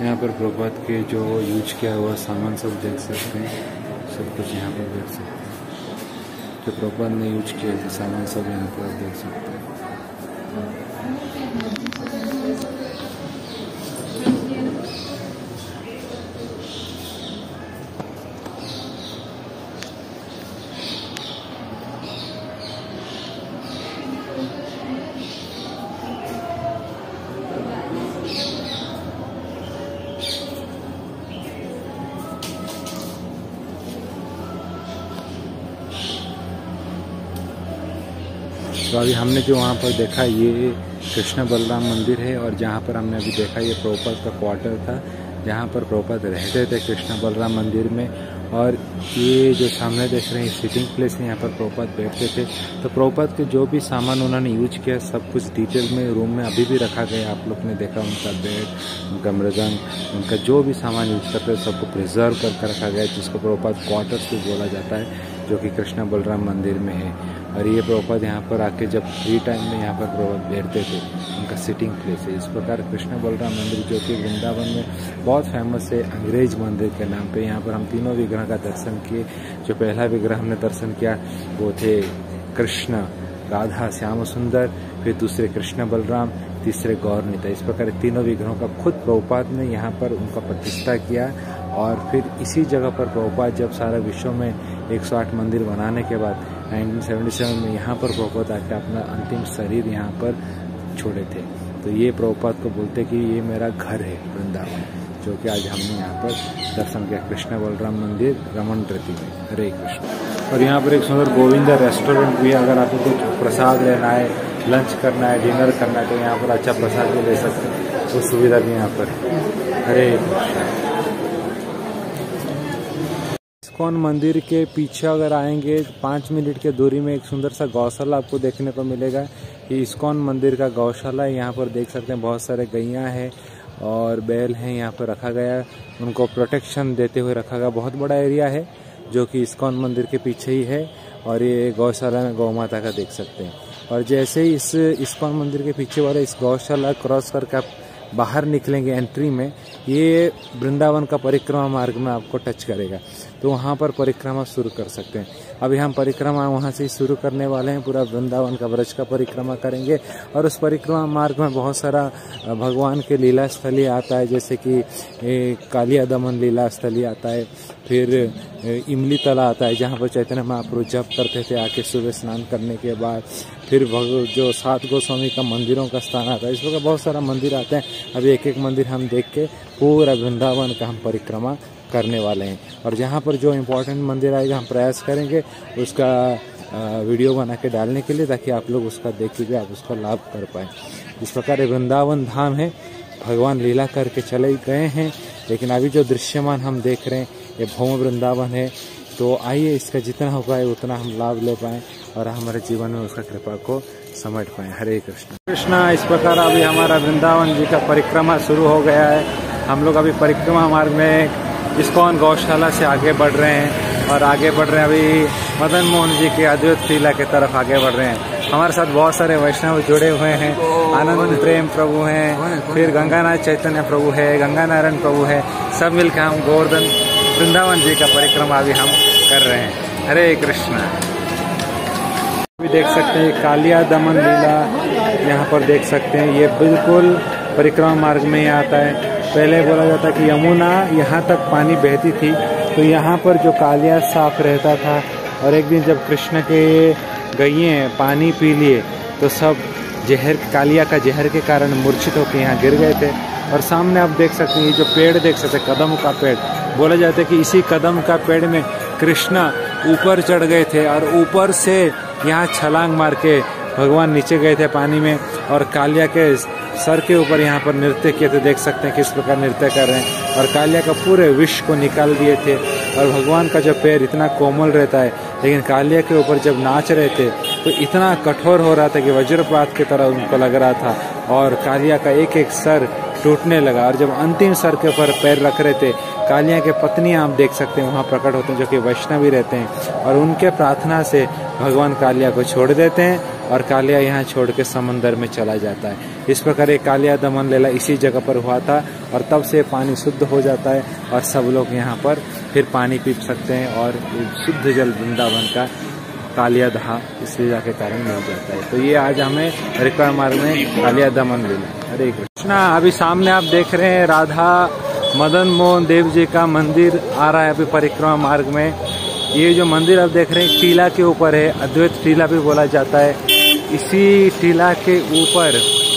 यहाँ पर प्रभात के जो यूज किया हुआ सामान सब देख सकते हैं, सब कुछ यहाँ पर देख सकते हैं। जो प्रभात ने यूज किए थे सामान सब यहाँ पर देख सकते हैं। तो अभी हमने जो वहाँ पर देखा ये कृष्ण बलराम मंदिर है, और जहाँ पर हमने अभी देखा ये प्रभुपाद का क्वार्टर था, जहाँ पर प्रभुपाद रहते थे कृष्ण बलराम मंदिर में। और ये जो सामने देख रहे हैं सिटिंग प्लेस है, यहाँ पर प्रभुपाद बैठते थे। तो प्रभुपाद के जो भी सामान उन्होंने यूज किया सब कुछ डिटेल में रूम में अभी भी रखा गया। आप लोग ने देखा उनका बेड, उनका मृदंग, उनका जो भी सामान यूज करते हैं सबको प्रिजर्व करके रखा गया, जिसको प्रभुपाद क्वार्टर्स भी बोला जाता है, जो कि कृष्ण बलराम मंदिर में है। और ये प्रभुपाद यहाँ पर आके जब फ्री टाइम में यहाँ पर प्रभुपाद बैठते थे, उनका सिटिंग प्लेस है। इस प्रकार कृष्ण बलराम मंदिर जो कि वृंदावन में बहुत फेमस है अंग्रेज मंदिर के नाम पे, यहाँ पर हम तीनों विग्रह का दर्शन किए। जो पहला विग्रह हमने दर्शन किया वो थे कृष्ण राधा श्याम सुंदर, फिर दूसरे कृष्ण बलराम, तीसरे गौरनीता। इस प्रकार तीनों विग्रहों का खुद प्रभुपाद ने यहाँ पर उनका प्रतिष्ठा किया। और फिर इसी जगह पर प्रभुपाद जब सारा विश्व में 108 मंदिर बनाने के बाद 1977 में यहाँ पर प्रभुपाद आकर अपना अंतिम शरीर यहाँ पर छोड़े थे। तो ये प्रभुपाद को बोलते कि ये मेरा घर है वृंदावन, जो कि आज हमने यहाँ पर दर्शन किया कृष्ण बलराम मंदिर रमन प्रति में। हरे कृष्ण। और यहाँ पर एक सुंदर गोविंदा रेस्टोरेंट भी है। अगर आपको कुछ प्रसाद लेना है, लंच करना है, डिनर करना है, तो यहाँ पर अच्छा प्रसाद भी ले सकते हैं, वो सुविधा भी यहाँ पर। हरे कृष्ण। इस्कॉन मंदिर के पीछे अगर आएंगे 5 मिनट के दूरी में एक सुंदर सा गौशाला आपको देखने को मिलेगा। ये इस्कॉन मंदिर का गौशाला है। यहाँ पर देख सकते हैं बहुत सारे गैया हैं और बैल हैं, यहाँ पर रखा गया है, उनको प्रोटेक्शन देते हुए रखा गया। बहुत बड़ा एरिया है जो कि इस्कॉन मंदिर के पीछे ही है। और ये गौशाला में गौ माता का देख सकते हैं। और जैसे ही इस इस्कॉन मंदिर के पीछे वाले इस गौशाला क्रॉस करके आप बाहर निकलेंगे एंट्री में, ये वृंदावन का परिक्रमा मार्ग में आपको टच करेगा, तो वहाँ पर परिक्रमा शुरू कर सकते हैं। अभी हम परिक्रमा वहाँ से शुरू करने वाले हैं, पूरा वृंदावन का ब्रज का परिक्रमा करेंगे। और उस परिक्रमा मार्ग में बहुत सारा भगवान के लीला स्थली आता है, जैसे कि कालिया दमन लीला स्थली आता है, फिर इमली तला आता है जहाँ पर चैतन्य महाप्रभु जप करते थे आके सुबह स्नान करने के बाद, फिर जो 7 गोस्वामी का मंदिरों का स्थान आता है। इस प्रकार बहुत सारा मंदिर आते हैं। अभी एक एक मंदिर हम देख के पूरा वृंदावन का हम परिक्रमा करने वाले हैं। और जहाँ पर जो इम्पोर्टेंट मंदिर आएगा हम प्रयास करेंगे उसका वीडियो बना के डालने के लिए, ताकि आप लोग उसका देख के आप उसका लाभ कर पाएँ। इस प्रकार वृंदावन धाम है, भगवान लीला करके चले गए हैं, लेकिन अभी जो दृश्यमान हम देख रहे हैं ये भौम वृंदावन है। तो आइए इसका जितना हो पाए उतना हम लाभ ले पाएँ और हमारे जीवन में उसका कृपा को समेट पाएँ। हरे कृष्ण। कृष्णा। इस प्रकार अभी हमारा वृंदावन जी का परिक्रमा शुरू हो गया है। हम लोग अभी परिक्रमा मार्ग में इस्कॉन गौशाला से आगे बढ़ रहे हैं और आगे बढ़ रहे हैं अभी मदन मोहन जी के अद्वैत लीला की तरफ आगे बढ़ रहे हैं। हमारे साथ बहुत सारे वैष्णव जुड़े हुए हैं। आनंद प्रेम प्रभु हैं, फिर गंगानाथ चैतन्य प्रभु है, गंगा नारायण प्रभु है, सब मिलकर हम गोवर्धन वृंदावन जी का परिक्रमा अभी हम कर रहे हैं। हरे कृष्ण। अभी देख सकते हैं कालिया दमन लीला यहाँ पर देख सकते हैं। ये बिल्कुल परिक्रमा मार्ग में ही आता है। पहले बोला जाता कि यमुना यहाँ तक पानी बहती थी, तो यहाँ पर जो कालिया साफ रहता था। और एक दिन जब कृष्ण के गैये पानी पी लिए तो सब जहर, कालिया का जहर के कारण मूर्छित होकर यहाँ गिर गए थे। और सामने आप देख सकते हैं ये जो पेड़ देख सकते हैं, कदम का पेड़, बोला जाता है कि इसी कदम का पेड़ में कृष्ण ऊपर चढ़ गए थे और ऊपर से यहाँ छलांग मार के भगवान नीचे गए थे पानी में, और कालिया के सर के ऊपर यहाँ पर नृत्य किए थे। देख सकते हैं किस प्रकार नृत्य कर रहे हैं, और कालिया का पूरे विष को निकाल दिए थे। और भगवान का जो पैर इतना कोमल रहता है, लेकिन कालिया के ऊपर जब नाच रहे थे तो इतना कठोर हो रहा था कि वज्रपात की तरह उनको लग रहा था। और कालिया का एक एक सर टूटने लगा। और जब अंतिम स्वर के ऊपर पैर रख रहे थे, कालिया के पत्नियां आप देख सकते हैं वहाँ प्रकट होते हैं, जो कि वैष्णवी रहते हैं, और उनके प्रार्थना से भगवान कालिया को छोड़ देते हैं और कालिया यहाँ छोड़ के समंदर में चला जाता है। इस प्रकार एक कालिया दमन लीला इसी जगह पर हुआ था, और तब से पानी शुद्ध हो जाता है और सब लोग यहाँ पर फिर पानी पी सकते हैं, और शुद्ध जल वृंदावन का कालिया दहा इस लीला के कारण मिल जाता है। तो ये आज हमें परिक्रमा मार्ग में कालिया दमन लीला। हरे कृष्णा। अभी सामने आप देख रहे हैं राधा मदन मोहन देव जी का मंदिर आ रहा है अभी परिक्रमा मार्ग में। ये जो मंदिर आप देख रहे हैं टीला के ऊपर है, अद्वैत टीला भी बोला जाता है। इसी टीला के ऊपर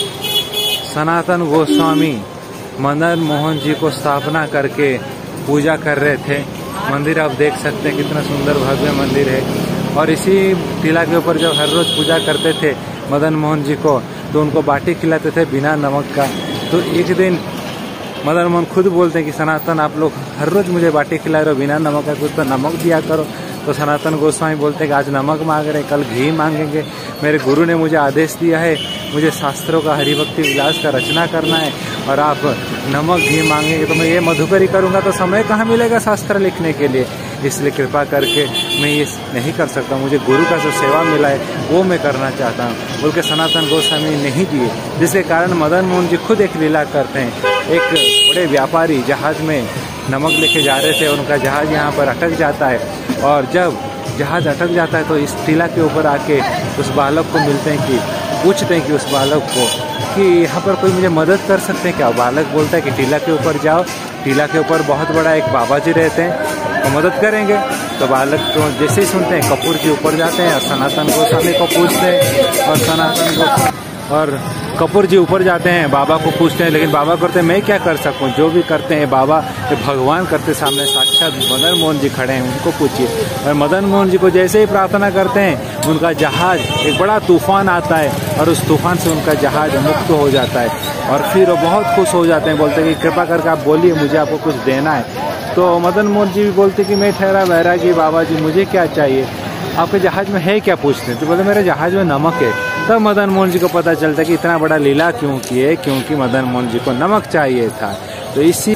सनातन गोस्वामी मदन मोहन जी को स्थापना करके पूजा कर रहे थे। मंदिर आप देख सकते हैं कितना सुंदर भव्य मंदिर है। और इसी टीला के ऊपर जब हर रोज पूजा करते थे मदन मोहन जी को, तो उनको बाटी खिलाते थे बिना नमक का। तो एक दिन मदन मोहन खुद बोलते हैं कि सनातन आप लोग हर रोज मुझे बाटी खिला रहे हो बिना नमक का, कुछ तो नमक दिया करो। तो सनातन गोस्वामी बोलते हैं कि आज नमक मांग रहे हैं, कल घी मांगेंगे। मेरे गुरु ने मुझे आदेश दिया है, मुझे शास्त्रों का हरिभक्ति विलास का रचना करना है, और आप नमक घी मांगेंगे तो मैं ये मधुकरी करूँगा, तो समय कहाँ मिलेगा शास्त्र लिखने के लिए। इसलिए कृपा करके मैं ये नहीं कर सकता, मुझे गुरु का जो सेवा मिला है वो मैं करना चाहता हूँ बोल के सनातन गोस्वामी नहीं दिए। जिसके कारण मदन मोहन जी खुद एक लीला करते हैं। एक बड़े व्यापारी जहाज में नमक लेके जा रहे थे, उनका जहाज यहाँ पर अटक जाता है, और जब जहाज अटक जाता है तो इस टीला के ऊपर आके उस बालक को मिलते हैं कि पूछते हैं कि उस बालक को कि यहाँ पर कोई मुझे मदद कर सकते हैं क्या। बालक बोलता है कि टीला के ऊपर जाओ, टीला के ऊपर बहुत बड़ा एक बाबा जी रहते हैं, तो मदद करेंगे। तो बालक तो जैसे ही सुनते हैं कपूर जी ऊपर जाते हैं और सनातन गोस्वामी को पूछते हैं, और सनातन को और कपूर जी ऊपर जाते हैं, बाबा को पूछते हैं, लेकिन बाबा करते हैं मैं क्या कर सकूं, जो भी करते हैं बाबा भगवान करते, सामने साक्षात मदन मोहन जी खड़े हैं, उनको पूछिए। और मदन मोहन जी को जैसे ही प्रार्थना करते हैं उनका जहाज एक बड़ा तूफान आता है, और उस तूफान से उनका जहाज मुक्त हो जाता है। और फिर वो बहुत खुश हो जाते हैं, बोलते हैं कि कृपा करके आप बोलिए, मुझे आपको कुछ देना है। तो मदन मोहन जी भी बोलते कि मैं ठहरा बैरागी बाबा जी, मुझे क्या चाहिए, आपके जहाज में है क्या पूछते हैं। तो बोले मेरे जहाज में नमक है। तब मदन मोहन जी को पता चलता कि इतना बड़ा लीला क्यों किए, क्योंकि मदन मोहन जी को नमक चाहिए था। तो इसी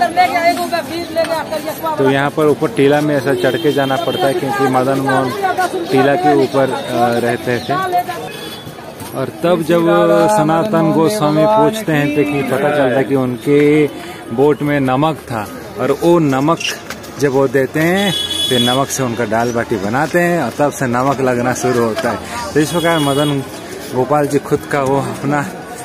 तो यहाँ पर ऊपर टीला में ऐसा चढ़ के जाना पड़ता है, क्योंकि मदन मोहन टीला के ऊपर रहते थे। और तब जब सनातन गोस्वामी पूछते हैं तो कि पता चलता है कि उनके बोट में नमक था, और वो नमक जब वो देते हैं फिर नमक से उनका दाल बाटी बनाते हैं, और तब से नमक लगना शुरू होता है। तो इस प्रकार मदन गोपाल जी खुद का वो अपना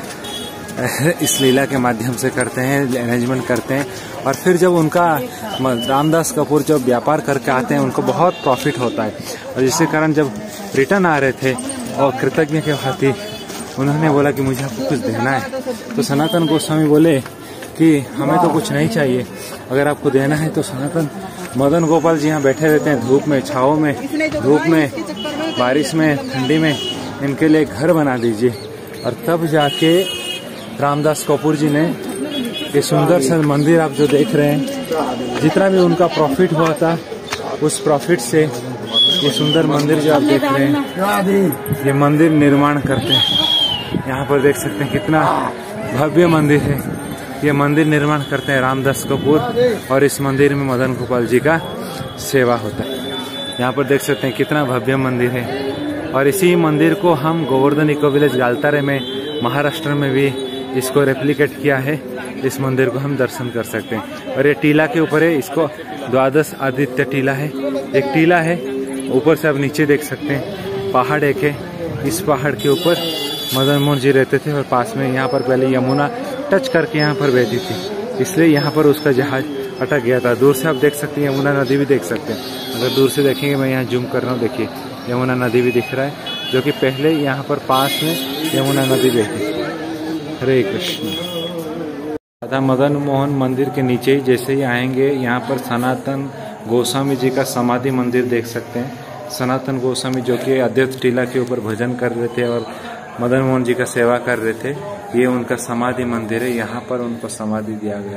इस लीला के माध्यम से करते हैं, अरेंजमेंट करते हैं। और फिर जब उनका रामदास कपूर जब व्यापार करके आते हैं उनको बहुत प्रॉफिट होता है, और जिसके कारण जब रिटर्न आ रहे थे और कृतज्ञ के खातिर उन्होंने बोला कि मुझे आपको कुछ देना है। तो सनातन गोस्वामी बोले कि हमें तो कुछ नहीं चाहिए, अगर आपको देना है तो सनातन मदन गोपाल जी यहाँ बैठे रहते हैं धूप में, छाँव में, धूप में, बारिश में, ठंडी में, इनके लिए घर बना दीजिए। और तब जाके रामदास कपूर जी ने ये सुंदर सा मंदिर आप जो देख रहे हैं, जितना भी उनका प्रॉफिट हुआ था उस प्रॉफिट से ये सुंदर मंदिर जो आप देख रहे हैं, ये मंदिर निर्माण करते हैं। यहाँ पर देख सकते हैं कितना भव्य मंदिर है। ये मंदिर निर्माण करते हैं रामदास कपूर, और इस मंदिर में मदन गोपाल जी का सेवा होता है। यहाँ पर देख सकते हैं कितना भव्य मंदिर है। और इसी मंदिर को हम गोवर्धन इको विलेज गालतारे में महाराष्ट्र में भी इसको रेप्लिकेट किया है। इस मंदिर को हम दर्शन कर सकते हैं। और ये टीला के ऊपर है, इसको द्वादश आदित्य टीला है। एक टीला है, ऊपर से आप नीचे देख सकते हैं पहाड़ एक है। इस पहाड़ के ऊपर मदन मोहन जी रहते थे, और पास में यहाँ पर पहले यमुना टच करके यहाँ पर बहती थी, इसलिए यहाँ पर उसका जहाज अटक गया था। दूर से आप देख सकते हैं, यमुना नदी भी देख सकते हैं। अगर दूर से देखेंगे, मैं यहाँ जूम कर रहा हूँ, देखिए यमुना नदी भी दिख रहा है, जो कि पहले यहाँ पर पास में यमुना नदी बहती थी। हरे कृष्ण। राधा मदन मोहन मंदिर के नीचे ही जैसे ही आएंगे, यहाँ पर सनातन गोस्वामी जी का समाधि मंदिर देख सकते हैं। सनातन गोस्वामी जो कि अद्वैत टीला के ऊपर भजन कर रहे थे और मदन मोहन जी का सेवा कर रहे थे, ये उनका समाधि मंदिर है। यहाँ पर उनको समाधि दिया गया है।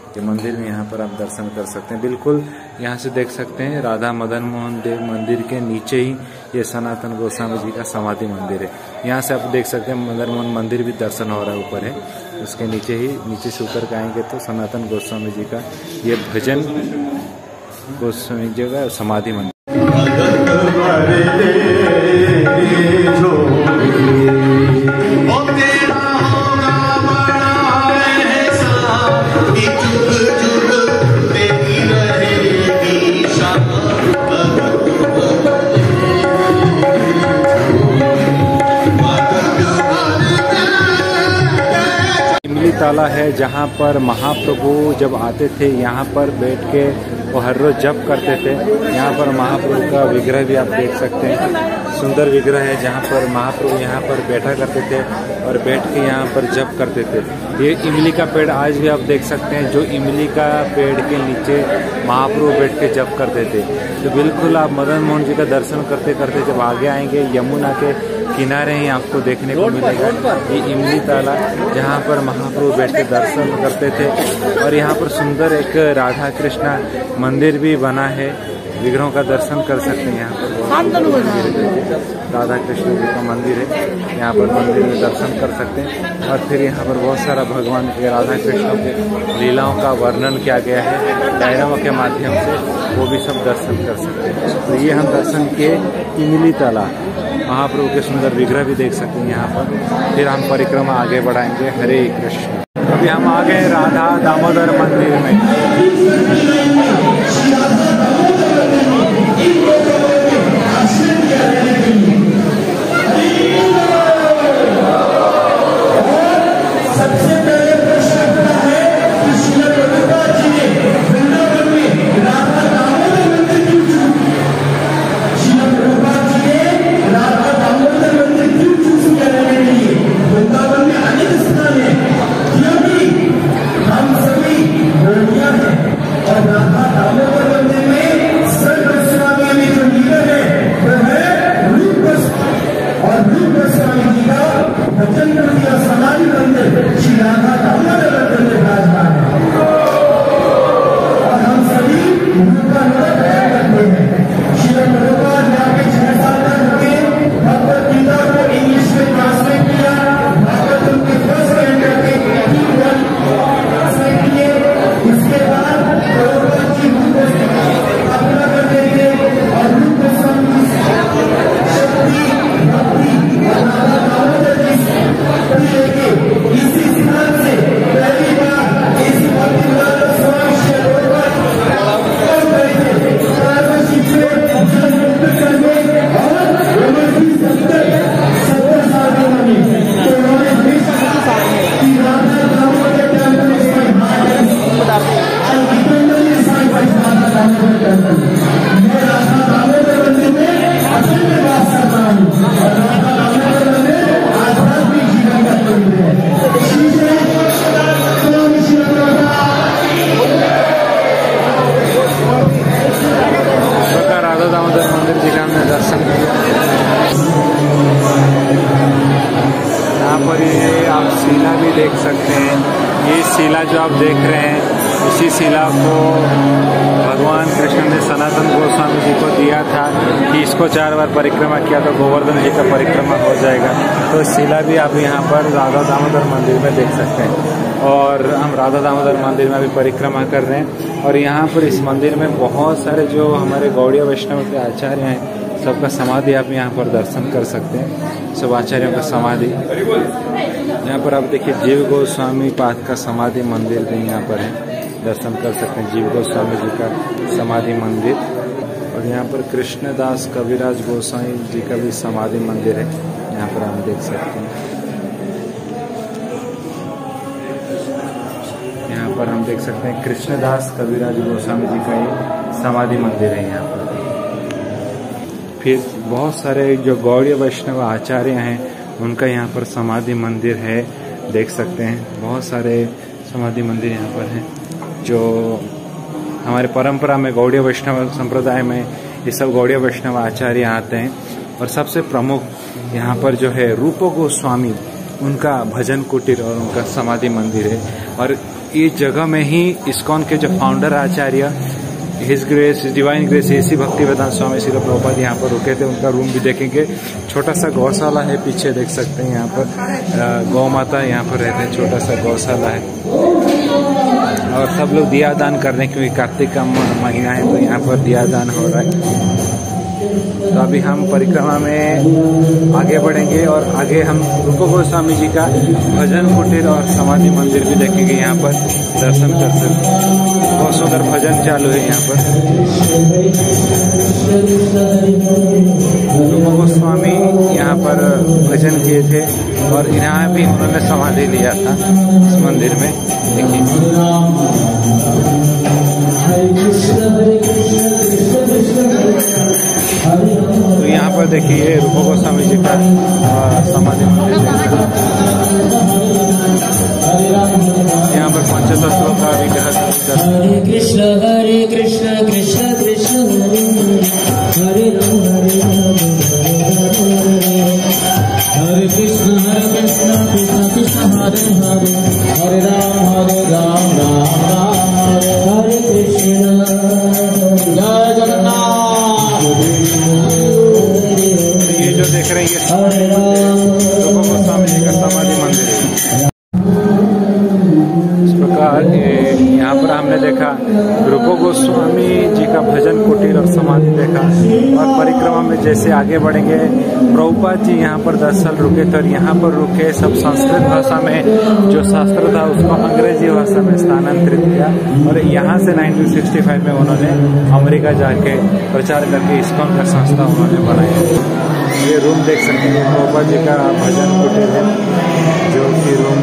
ये मंदिर में यहाँ पर आप दर्शन कर सकते हैं। बिल्कुल यहाँ से देख सकते हैं राधा मदन मोहन देव मंदिर के नीचे ही ये सनातन गोस्वामी जी का समाधि मंदिर है। यहाँ से आप देख सकते हैं मदन मोहन मंदिर भी दर्शन हो रहा है ऊपर है, उसके नीचे से उतर के आएंगे तो सनातन गोस्वामी जी का ये भजन गोस्वामी जी का समाधि मंदिर। इमली ताला है जहाँ पर महाप्रभु जब आते थे यहाँ पर बैठ के वो हर रोज जप करते थे। यहाँ पर महाप्रभु का विग्रह भी आप देख सकते हैं, सुंदर विग्रह है जहाँ पर महाप्रभु यहाँ पर बैठा करते थे और बैठ के यहाँ पर जप करते थे। ये इमली का पेड़ आज भी आप देख सकते हैं, जो इमली का पेड़ के नीचे महाप्रभु बैठ के जप करते थे। तो बिल्कुल आप मदन मोहन जी का दर्शन करते करते जब आगे आएंगे यमुना के किनारे ही आपको देखने को मिलेगा ये इमली ताला, जहाँ पर महाप्रभु बैठ के दर्शन करते थे। और यहाँ पर सुंदर एक राधा कृष्णा मंदिर भी बना है, विग्रहों का दर्शन कर सकते हैं। यहाँ पर राधा कृष्ण जी का मंदिर है, यहाँ पर मंदिर में दर्शन कर सकते हैं। और फिर यहाँ पर बहुत सारा भगवान के राधा कृष्ण के लीलाओं का वर्णन किया गया है डायरामों के माध्यम से, वो भी सब दर्शन कर सकते हैं। तो ये हम दर्शन किए इमली ताला, महाप्रभु के सुंदर विग्रह भी देख सकते हैं यहाँ पर। फिर हम परिक्रमा आगे बढ़ाएंगे। हरे कृष्ण। अभी हम आ गए राधा दामोदर मंदिर में। देख सकते हैं ये शिला जो आप देख रहे हैं, इसी शिला को भगवान कृष्ण ने सनातन गोस्वामी जी को दिया था कि इसको 4 बार परिक्रमा किया तो गोवर्धन जी का परिक्रमा हो जाएगा। तो शिला भी आप यहाँ पर राधा दामोदर मंदिर में देख सकते हैं। और हम राधा दामोदर मंदिर में अभी परिक्रमा कर रहे हैं। और यहाँ पर इस मंदिर में बहुत सारे जो हमारे गौड़ीय वैष्णव के आचार्य हैं, सबका समाधि आप यहाँ पर दर्शन कर सकते हैं। सब आचार्यों का समाधि यहाँ पर आप देखिए। जीव गोस्वामी पाद का समाधि मंदिर भी यहाँ पर है, दर्शन कर सकते हैं जीव गोस्वामी जी का समाधि मंदिर। और यहाँ पर कृष्णदास कविराज गोस्वामी जी का भी समाधि मंदिर है, यहाँ पर हम देख सकते हैं। यहाँ पर हम देख सकते हैं कृष्णदास कविराज गोस्वामी जी का ये समाधि मंदिर है यहाँ पर। फिर बहुत सारे जो गौड़ीय वैष्णव आचार्य हैं उनका यहाँ पर समाधि मंदिर है, देख सकते हैं। बहुत सारे समाधि मंदिर यहाँ पर हैं जो हमारे परंपरा में गौड़ीय वैष्णव संप्रदाय में ये सब गौड़ीय वैष्णव आचार्य आते हैं। और सबसे प्रमुख यहाँ पर जो है रूप गोस्वामी, उनका भजन कुटीर और उनका समाधि मंदिर है। और ये जगह में ही इस्कॉन के जो founder Acharya his grace divine grace AC Bhaktivedanta Swami Srila Prabhupada यहाँ पर रुके थे। उनका रूम भी देखेंगे। छोटा सा गौशाला है, पीछे देख सकते हैं। यहाँ पर गौ माता यहाँ पर रहते हैं, छोटा सा गौशाला है। और सब लोग दिया दान कर रहे हैं क्योंकि कार्तिक का महीना है, तो यहाँ पर दिया दान हो रहा है। तो अभी हम परिक्रमा में आगे बढ़ेंगे और आगे हम रूप गोस्वामी जी का भजन कुटीर और समाधि मंदिर भी देखेंगे। यहाँ पर दर्शन कर सकते हैं। बहुत सुंदर भजन चालू है यहाँ पर। रूप गोस्वामी यहाँ पर भजन किए थे और यहाँ भी उन्होंने समाधि लिया था इस मंदिर में। देखिए तो यहाँ पर देखिए रूप गोस्वामी जी का समाधि मंदिर देखा। यहाँ पर पंचतत्व का विग्रह। हरे कृष्ण कृष्ण कृष्ण हरे राम हरे कृष्ण कृष्ण कृष्ण हरे हरे हरे राम राम हरे कृष्ण। जय जगन्नाथ। ये जो देख रहे हैं ये रूप गोस्वामी जी का समाधि मंदिर है। इस प्रकार यहाँ पर हमने देखा रूप गोस्वामी जी का भजन कुटीर और समाधि देखा। और परिक्रमा में जैसे आगे बढ़ेंगे, प्रभुपाद जी यहाँ पर 10 साल रुके थे और यहाँ पर रुके सब संस्कृत भाषा में जो शास्त्र था उसको अंग्रेजी भाषा में स्थानांतरित किया। और यहाँ से 1965 में उन्होंने अमेरिका जाके प्रचार करके इस्कॉन का संस्था उन्होंने बनाया। ये रूम देख सकते हैं, प्रभुपाद जी का भजन कुटीर है, जो कि रूम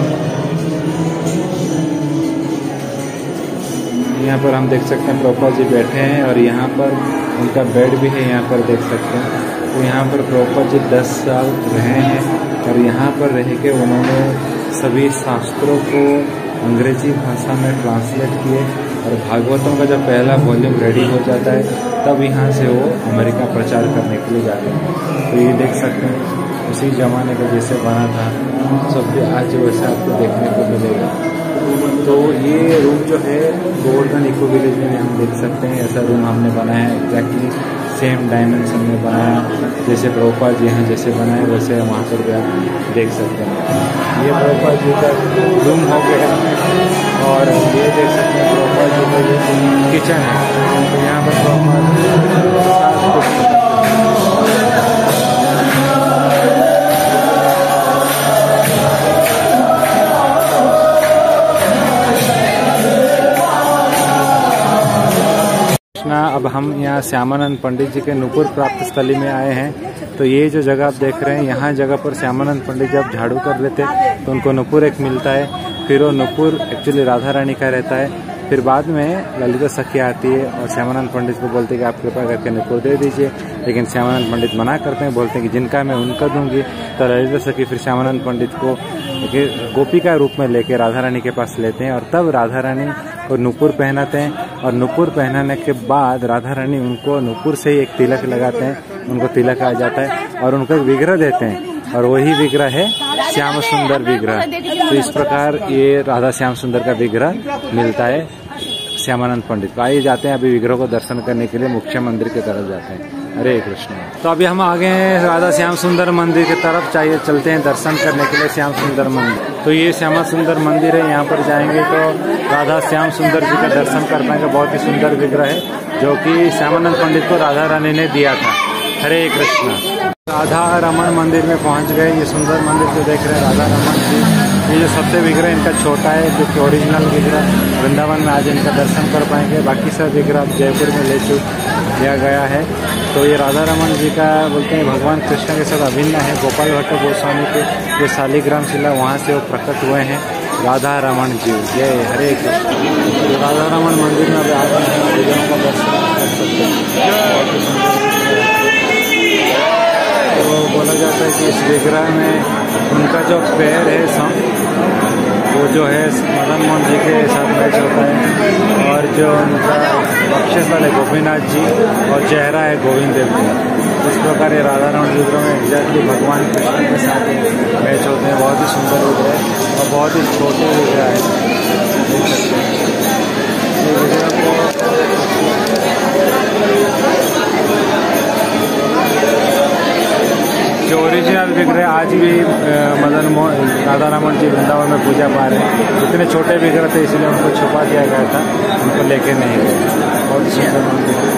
यहाँ पर हम देख सकते हैं। प्रभुपाद जी बैठे हैं और यहाँ पर उनका बेड भी है, यहाँ पर देख सकते हैं। तो यहाँ पर प्रभुपाद जी 10 साल रहे हैं और यहाँ पर रह के उन्होंने सभी शास्त्रों को अंग्रेजी भाषा में ट्रांसलेट किए। और भागवतों का जब पहला वॉल्यूम रेडी हो जाता है तब यहाँ से वो अमेरिका प्रचार करने के लिए जाते हैं। तो ये देख सकते हैं उसी जमाने का जैसे बना था सब भी आज वैसे आपको देखने को मिलेगा। तो ये रूम जो है गोवर्धन इको विलेज में हम देख सकते हैं। ऐसा रूम हमने बनाया है, एग्जैक्टली सेम डायमेंशन में बनाया, जैसे प्रभुपाद जी हैं जैसे बनाए वैसे वहाँ पर भी आप देख सकते हैं। ये प्रभुपाद जी का रूम हो गया और ये देख सकते हैं प्रभुपाद जी का ये किचन है। तो यहाँ पर अब हम यहाँ श्यामानंद पंडित जी के नूपुर प्राप्त स्थली में आए हैं। तो ये जो जगह आप देख रहे हैं, यहाँ जगह पर श्यामानंद पंडित जब झाड़ू कर लेते तो उनको नूपुर एक मिलता है। फिर वो नूपुर एक्चुअली राधा रानी का रहता है। फिर बाद में ललिता सखी आती है और श्यामानंद पंडित को बोलते हैं कि आप कृपा करके नूपुर दे दीजिए। लेकिन श्यामानंद पंडित मना करते हैं, बोलते हैं कि जिनका मैं उनका दूंगी। तो ललिता सखी फिर श्यामानंद पंडित को गोपी का रूप में लेके राधा रानी के पास लेते हैं और तब राधा रानी को नूपुर पहनाते हैं। और नूपुर पहनाने के बाद राधा रानी उनको नूपुर से ही एक तिलक लगाते हैं, उनको तिलक आ जाता है और उनको एक विग्रह देते हैं और वही विग्रह है श्याम सुंदर विग्रह। तो इस प्रकार ये राधा श्याम सुंदर का विग्रह मिलता है श्यामानंद पंडित को। आइए जाते हैं अभी विग्रह को दर्शन करने के लिए मुख्य मंदिर की तरफ जाते हैं। हरे कृष्ण। तो अभी हम आ गए हैं राधा श्याम सुंदर मंदिर की तरफ। चाहिए चलते हैं दर्शन करने के लिए श्याम सुंदर मंदिर। तो ये श्यामा सुंदर मंदिर है, यहाँ पर जाएंगे तो राधा श्याम सुंदर जी का दर्शन कर पाएंगे। बहुत ही सुंदर विग्रह है जो कि श्यामानंद पंडित को राधा रानी ने दिया था। हरे कृष्ण। राधा रमन मंदिर में पहुंच गए। ये सुंदर मंदिर जो देख रहे हैं राधा रमन जी, ये जो सबसे विग्रह इनका छोटा है, जो कि ओरिजिनल विग्रह वृंदावन में आज इनका दर्शन कर पाएंगे। बाकी सब विग्रह जयपुर में ले लिया गया है। तो ये राधा रमन जी का बोलते हैं भगवान कृष्ण के साथ अभिन्न है। गोपाल भट्ट गोस्वामी के जो शालिग्राम शिला वहाँ से वो प्रकट हुए हैं राधा रमन जी। जय हरे कृष्ण। तो राधा रमन मंदिर में अभी आ गए हैं, विग्रहों का दर्शन कर सकते हैं। तो बोला जाता है कि इस विग्रह में उनका जो पैर है वो जो है मदन मोहन जी के साथ मैच होता है और जो उनका बख्शेश्वर है गोपीनाथ जी और चेहरा है गोविंद देव जी। इस प्रकार ये राधा रमन विग्रह में एग्जैक्टली भगवान कृष्ण के साथ मैच होते हैं। बहुत ही सुंदर विग्रह है और बहुत ही छोटे विग्रह है, देख सकते हैं। ये विग्रह को जो ओरिजिनल विग्रह आज भी मदन मोहन राधा रमन जी वृंदावन में पूजा पा रहे हैं। इतने छोटे विग्रह थे इसलिए उनको छुपा दिया गया था, उनको लेके नहीं गए। बहुत सुंदर मंदिर है।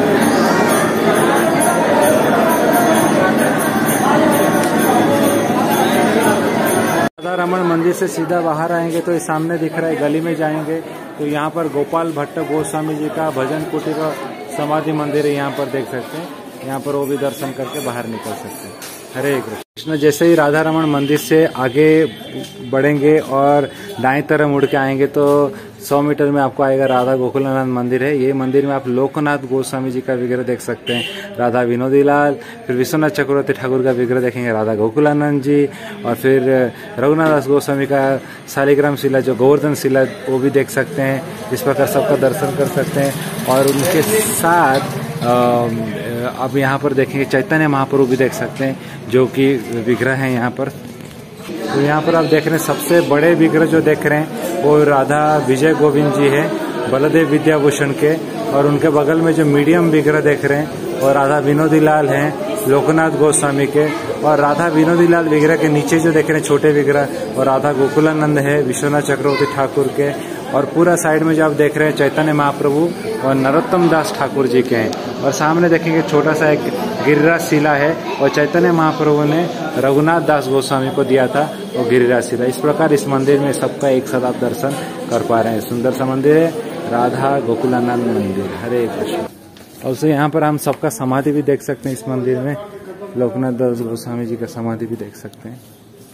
राधा रमन मंदिर से सीधा बाहर आएंगे तो इस सामने दिख रहा है, गली में जाएंगे तो यहाँ पर गोपाल भट्ट गोस्वामी जी का भजन कुटीर का समाधि मंदिर है, यहाँ पर देख सकते हैं। यहाँ पर वो भी दर्शन करके बाहर निकल सकते हैं। हरे कृष्ण। जैसे ही राधा रमन मंदिर से आगे बढ़ेंगे और दाएं तरफ मुड़ के आएंगे तो 100 मीटर में आपको आएगा राधा गोकुलानंद मंदिर है। ये मंदिर में आप लोकनाथ गोस्वामी जी का विग्रह देख सकते हैं, राधा विनोदी लाल, फिर विश्वनाथ चक्रवर्ती ठाकुर का विग्रह देखेंगे, राधा गोकुलानंद जी, और फिर रघुनाथ दास गोस्वामी का शालिग्राम शिला जो गोवर्धन शिला वो भी देख सकते हैं। इस प्रकार सबका दर्शन कर सकते हैं। और उनके साथ अब यहाँ पर देखेंगे चैतन्य महाप्रभु भी देख सकते हैं जो कि विग्रह है यहाँ पर। तो यहाँ पर आप देख रहे हैं सबसे बड़े विग्रह जो देख रहे हैं वो राधा विजय गोविंद जी है, बलदेव विद्याभूषण के। और उनके बगल में जो मीडियम विग्रह देख रहे हैं वो राधा विनोदी लाल हैं, लोकनाथ गोस्वामी के। और राधा विनोदी लाल विग्रह के नीचे जो देख रहे हैं छोटे विग्रह और राधा गोकुलानंद है, विश्वनाथ चक्रवर्ती ठाकुर के। और पूरा साइड में जो आप देख रहे हैं चैतन्य महाप्रभु और नरोत्तम दास ठाकुर जी के हैं। और सामने देखेंगे छोटा सा एक गिरिराज शिला है और चैतन्य महाप्रभु ने रघुनाथ दास गोस्वामी को दिया था वो गिरिराज शिला। इस प्रकार इस मंदिर में सबका एक साथ आप दर्शन कर पा रहे हैं। सुंदर सा मंदिर है, राधा गोकुलानंद मंदिर। हरे कृष्ण। और उसे यहाँ पर हम सबका समाधि भी देख सकते हैं। इस मंदिर में लोकनाथ दास गोस्वामी जी का समाधि भी देख सकते हैं।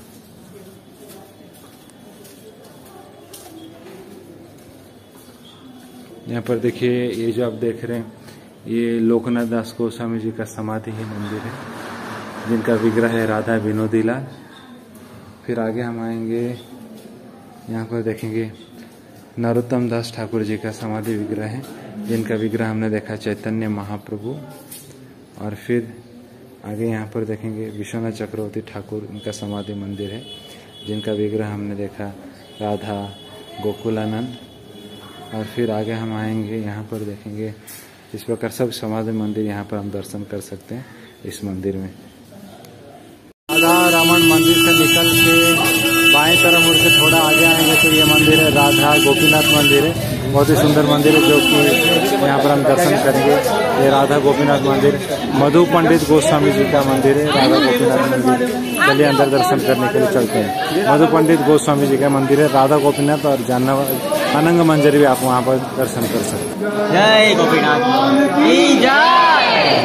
यहाँ पर देखिए ये जो आप देख रहे हैं ये लोकनाथ दास गोस्वामी जी का समाधि है मंदिर है, जिनका विग्रह है राधा विनोदी लाल। फिर आगे हम आएंगे, यहाँ पर देखेंगे नरोत्तम दास ठाकुर जी का समाधि विग्रह है, जिनका विग्रह हमने देखा चैतन्य महाप्रभु। और फिर आगे यहाँ पर देखेंगे विश्वनाथ चक्रवर्ती ठाकुर, उनका समाधि मंदिर है, जिनका विग्रह हमने देखा राधा गोकुलानंद। और फिर आगे हम आएंगे, यहाँ पर देखेंगे इस प्रकार सब समाधि मंदिर यहाँ पर हम दर्शन कर सकते हैं इस मंदिर में। राधा रमन मंदिर से निकल के बाएं तरफ मुड़ के थोड़ा आगे आएंगे तो ये मंदिर है राधा गोपीनाथ मंदिर है। बहुत ही सुंदर मंदिर है जो कि यहाँ पर हम दर्शन करेंगे। ये राधा गोपीनाथ मंदिर मधु पंडित गोस्वामी जी का मंदिर है, राधा गोपीनाथ मंदिर। चलिए अंदर दर्शन करने के लिए चलते हैं। मधु पंडित गोस्वामी जी का मंदिर है, राधा गोपीनाथ और अनंग मंजरी भी आप वहाँ पर दर्शन कर सकते हैं। जय गोपीनाथ की जय।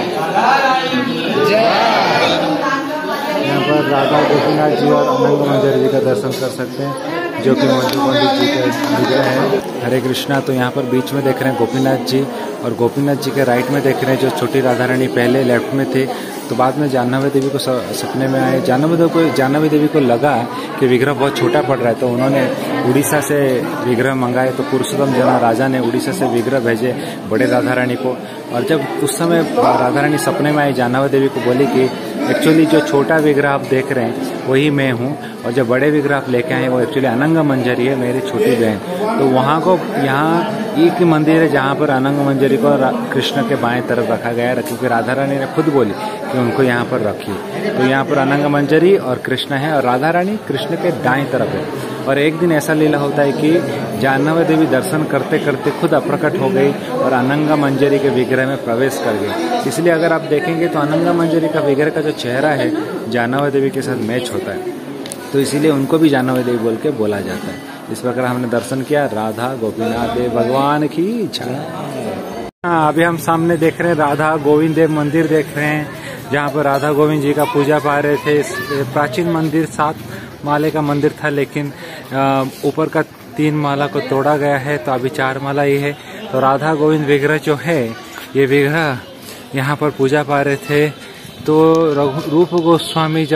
यहाँ पर राधा गोपीनाथ जी और अनंग मंजरी जी का दर्शन कर सकते हैं जो कि मधु पंडित जी का विग्रह है। हरे कृष्णा। तो यहाँ पर बीच में देख रहे हैं गोपीनाथ जी और गोपीनाथ जी के राइट में देख रहे हैं जो छोटी राधा रानी पहले लेफ्ट में थे तो बाद में जाह्नवी देवी को सपने में आए। जाह्नवी देवी को लगा कि विग्रह बहुत छोटा पड़ रहा है तो उन्होंने उड़ीसा से विग्रह मंगाए। तो पुरुषोत्तम जना राजा ने उड़ीसा से विग्रह भेजे बड़े राधा रानी को। और जब उस समय राधा रानी सपने में आई, जाह्नवी देवी को बोली कि एक्चुअली जो छोटा विग्रह आप देख रहे हैं वही मैं हूँ और जो बड़े विग्रह आप लेके आए वो एक्चुअली अनंग मंजरी है, मेरी छोटी बहन। तो वहाँ को यहाँ एक मंदिर है जहाँ पर अनंग मंजरी को कृष्ण के बाएं तरफ रखा गया है, क्योंकि राधा रानी ने खुद बोली कि उनको यहाँ पर रखिए। तो यहाँ पर अनंग मंजरी और कृष्ण है और राधा रानी कृष्ण के दाएं तरफ है। और एक दिन ऐसा लीला होता है कि जाह्नवी देवी दर्शन करते करते खुद अप्रकट हो गई और अनंग मंजरी के विग्रह में प्रवेश कर गई। इसलिए अगर आप देखेंगे तो अनंग मंजरी का विग्रह का जो चेहरा है जाह्नवी देवी के साथ मैच होता है, तो इसीलिए उनको भी जाह्नवी देवी बोल के बोला जाता है। इस प्रकार हमने दर्शन किया राधा गोपीनाथ देव भगवान की जय। अभी हम सामने देख रहे हैं राधा गोविंद देव मंदिर देख रहे हैं, जहाँ पर राधा गोविंद जी का पूजा पा रहे थे। प्राचीन मंदिर 7 माले का मंदिर था, लेकिन ऊपर का 3 माला को तोड़ा गया है तो अभी 4 माला ही है। तो राधा गोविंद विग्रह जो है ये विग्रह यहाँ पर पूजा पा रहे थे। तो रूप गोस्वामी जब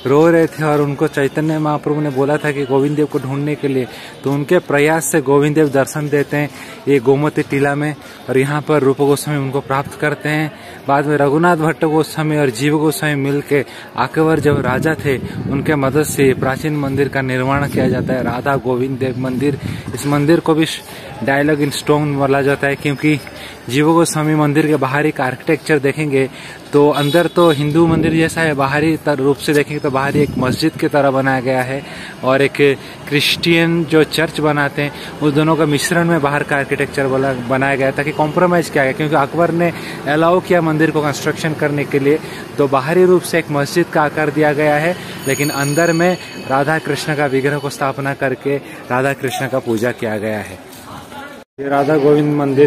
रो रहे थे और उनको चैतन्य महाप्रभु ने बोला था कि गोविंद देव को ढूंढने के लिए, तो उनके प्रयास से गोविंद देव दर्शन देते हैं ये गोमती टीला में, और यहाँ पर रूप गोस्वामी उनको प्राप्त करते हैं। बाद में रघुनाथ भट्ट गोस्वामी और जीव गोस्वामी मिलके अकबर जब राजा थे उनके मदद से प्राचीन मंदिर का निर्माण किया जाता है, राधा गोविंद देव मंदिर। इस मंदिर को भी डायलॉग इन स्टोन बोला जाता है, क्योंकि जीव गोस्वामी मंदिर के बाहरी का आर्किटेक्चर देखेंगे तो अंदर तो हिंदू मंदिर जैसा है, बाहरी रूप से देखेंगे तो बाहरी एक मस्जिद की तरह बनाया गया है, और एक क्रिश्चियन जो चर्च बनाते हैं उस दोनों का मिश्रण में बाहर का आर्किटेक्चर बनाया गया ताकि कॉम्प्रोमाइज किया गया, क्योंकि अकबर ने अलाउ किया मंदिर को कंस्ट्रक्शन करने के लिए, तो बाहरी रूप से एक मस्जिद का आकार दिया गया है, लेकिन अंदर में राधा कृष्ण का विग्रह को स्थापना करके राधा कृष्ण का पूजा किया गया है। ये राधा गोविंद मंदिर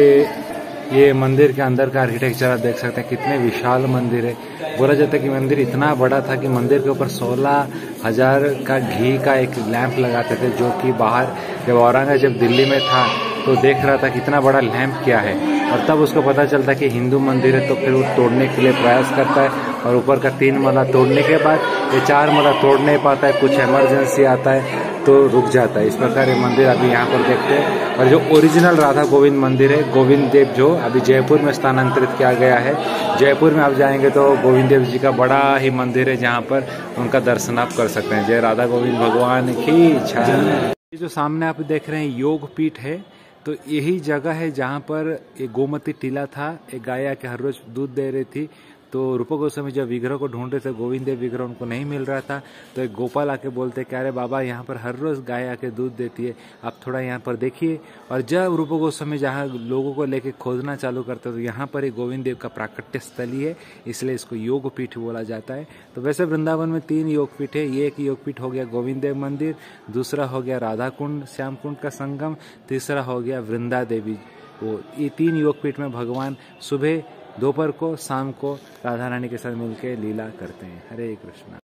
के अंदर का आर्किटेक्चर आप देख सकते हैं, कितने विशाल मंदिर है। बोला जाता है कि मंदिर इतना बड़ा था कि मंदिर के ऊपर 16,000 का घी का एक लैंप लगाते थे, जो कि बाहर जब औरंगजेब दिल्ली में था तो देख रहा था कितना बड़ा लैंप क्या है, और तब उसको पता चलता कि हिंदू मंदिर है, तो फिर वो तोड़ने के लिए प्रयास करता है, और ऊपर का 3 मला तोड़ने के बाद ये 4 मला तोड़ नहीं पाता है, कुछ इमरजेंसी आता है तो रुक जाता है। इस प्रकार ये मंदिर अभी यहाँ पर देखते हैं। और जो ओरिजिनल राधा गोविंद मंदिर है, गोविंद देव जो अभी जयपुर में स्थानांतरित किया गया है, जयपुर में आप जाएंगे तो गोविंद देव जी का बड़ा ही मंदिर है जहाँ पर उनका दर्शन आप कर सकते हैं। जय राधा गोविंद भगवान की जय। ये जो सामने आप देख रहे हैं योग पीठ है, तो यही जगह है जहाँ पर एक गोमती टीला था, एक गाय आके हर रोज दूध दे रही थी, तो रूप गोस्वामी जब विग्रह को ढूंढ रहे थे, गोविंद देव विग्रह उनको नहीं मिल रहा था, तो एक गोपाल आके बोलते कि अरे बाबा यहाँ पर हर रोज गाय आके दूध देती है, आप थोड़ा यहाँ पर देखिए। और जब रूप गोस्वामी जहाँ लोगों को लेके खोजना चालू करते तो यहाँ पर ही गोविंद देव का प्राकट्य स्थली है, इसलिए इसको योग पीठ बोला जाता है। तो वैसे वृंदावन में 3 योग पीठ है, ये एक योग पीठ हो गया गोविंद देव मंदिर, दूसरा हो गया राधा कुंड श्याम कुंड का संगम, तीसरा हो गया वृंदा देवी। वो ये 3 योग पीठ में भगवान सुबह दोपहर को शाम को राधा रानी के साथ मिलकर लीला करते हैं। हरे कृष्णा।